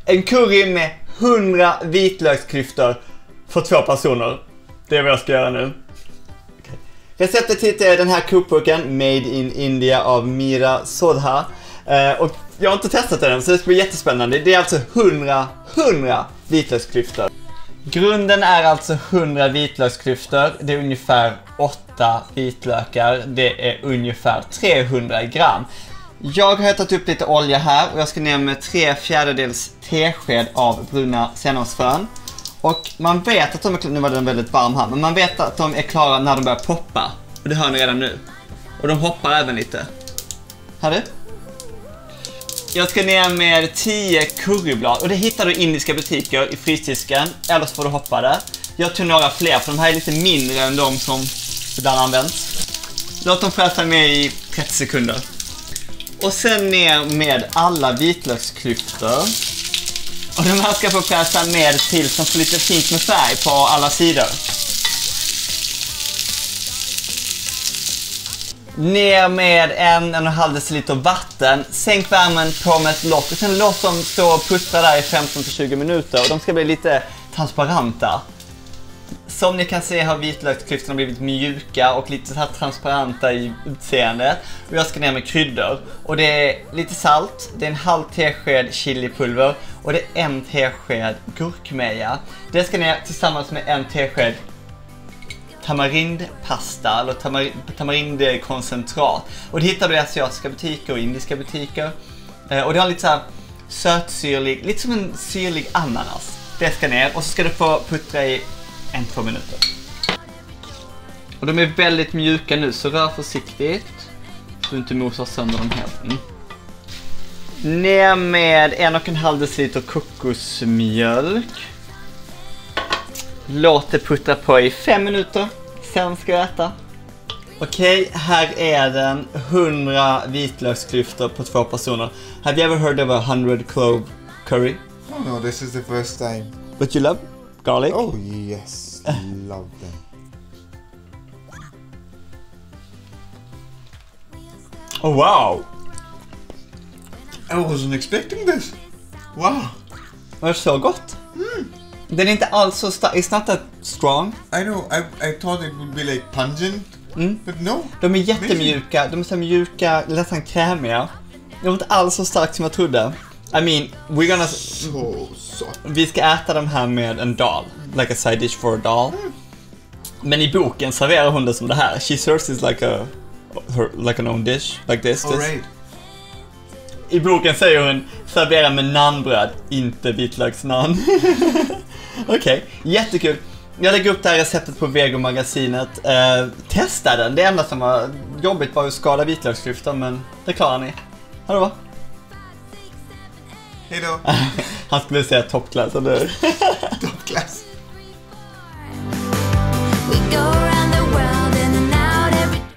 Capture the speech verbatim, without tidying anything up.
En curry med hundra vitlöksklyftor för två personer. Det är vad jag ska göra nu. Okay. Receptet till den här kokboken, Made in India av Mira Sodha. Uh, och jag har inte testat den, så det ska bli jättespännande. Det är alltså hundra vitlöksklyftor. Grunden är alltså hundra vitlöksklyftor. Det är ungefär åtta vitlökar. Det är ungefär trehundra gram. Jag har hettat upp lite olja här och jag ska ner med tre fjärdedels tesked av bruna senapsfrön. Och man vet att de är, nu var den väldigt varm här, men man vet att de är klara när de börjar poppa. Och det hör ni redan nu. Och de hoppar även lite. Hör du? Jag ska ner med tio curryblad och det hittar du i indiska butiker i frysdisken, eller så får du hoppa det. Jag tog några fler för de här är lite mindre än de som ibland används. Låt dem fräsa med i trettio sekunder. Och sen ner med alla vitlöksklyftor. Och de här ska få fräsa med till som får lite fint med färg på alla sidor. Ner med en, en och en halv deciliter vatten. Sänk värmen på med ett lock. Och sen låt dem stå och puttra där i femton till tjugo minuter. Och de ska bli lite transparenta. Som ni kan se har vitlöksklyftorna blivit mjuka och lite så här transparenta i utseendet. Och jag ska ner med kryddor. Och det är lite salt, det är en halv tesked chilipulver och det är en tesked gurkmeja. Det ska ner tillsammans med en tesked tamarindpasta eller tamar tamarindkoncentrat. Och det hittar du i asiatiska butiker och indiska butiker. Eh, och det har lite så här sötsyrlig, lite som en syrlig ananas. Det ska ner och så ska du få puttra i en, två minuter. Och de är väldigt mjuka nu, så rör försiktigt så du inte mosar sönder dem helt. Mm. Ner med en och en halv deciliter kokosmjölk. Låt det puttra på i fem minuter. Sen ska jag äta. Okej, här är den. hundra vitlöksklyftor på två personer. Have you ever heard of a hundred clove curry? Oh no, this is the first time. But you love garlic? Oh yes, love them. Oh wow! I wasn't expecting this. Wow. Det är så gott. Mm. Den är inte alls så stark. It's not that strong. I know, I, I thought it would be like pungent. Mm. But no. De är jättemjuka. De är så mjuka, nästan krämiga. De är inte alls så starkt som jag trodde. I mean, we're gonna... So soft. Vi ska äta de här med en dal. Like a side dish for a dal. Mm. Men i boken serverar hon det som det här. She serves this like a... Her, like an own dish. Like this. All right. I boken säger hon servera med naanbröd, inte vitlöksnaan. Okej, okay. Jättekul. Jag lägger upp det här receptet på Vego-magasinet. Eh, testa den. Det enda som var jobbigt var att skada vitlöksklyftor, men det klarar ni. Hallå va? Hejdå. Han skulle säga toppklass, eller? Toppklass.